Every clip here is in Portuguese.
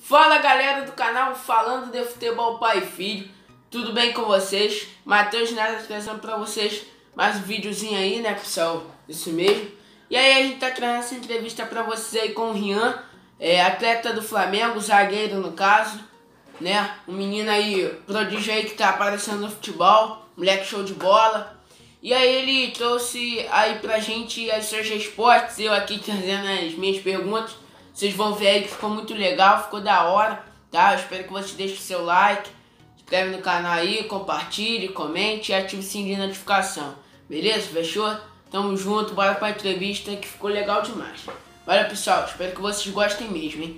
Fala galera do canal Falando de Futebol Pai e Filho, tudo bem com vocês? Matheus Neto trazendo pra vocês mais um videozinho aí, né pessoal? Isso mesmo. E aí a gente tá trazendo essa entrevista pra vocês aí com o Rian, atleta do Flamengo, zagueiro no caso, né? Um menino aí, prodígio aí que tá aparecendo no futebol, moleque show de bola. E aí ele trouxe aí pra gente as suas respostas, eu aqui trazendo as minhas perguntas. Vocês vão ver aí que ficou muito legal, ficou da hora, tá? Eu espero que você deixe o seu like, se inscreve no canal aí, compartilhe, comente e ative o sininho de notificação. Beleza? Fechou? Tamo junto, bora pra entrevista que ficou legal demais. Valeu pessoal, espero que vocês gostem mesmo, hein?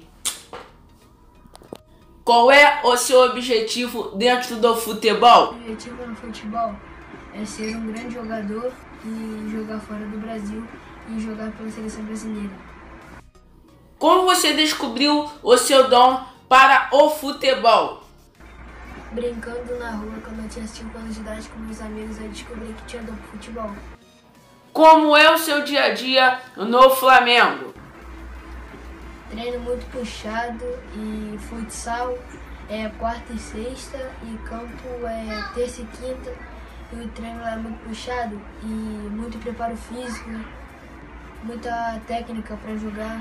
Qual é o seu objetivo dentro do futebol? O objetivo no futebol é ser um grande jogador e jogar fora do Brasil e jogar pela seleção brasileira. Como você descobriu o seu dom para o futebol? Brincando na rua quando eu tinha 5 anos de idade com meus amigos, eu descobri que tinha dom pro futebol. Como é o seu dia a dia no Flamengo? Treino muito puxado e futsal é quarta e sexta e campo é terça e quinta. E o treino lá é muito puxado e muito preparo físico, muita técnica para jogar.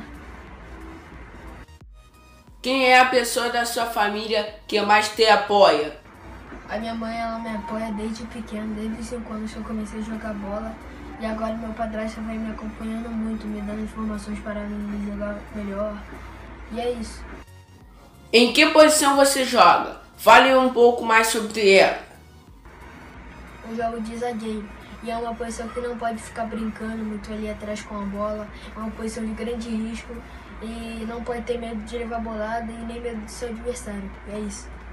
Quem é a pessoa da sua família que mais te apoia? A minha mãe, ela me apoia desde pequeno, desde os 5 anos que eu comecei a jogar bola. E agora meu padrasto vem me acompanhando muito, me dando informações para mim jogar melhor. E é isso. Em que posição você joga? Fale um pouco mais sobre ela. Eu jogo de zagueiro. E é uma posição que não pode ficar brincando muito ali atrás com a bola. É uma posição de grande risco. E não pode ter medo de levar bolada e nem medo do seu adversário. E é isso.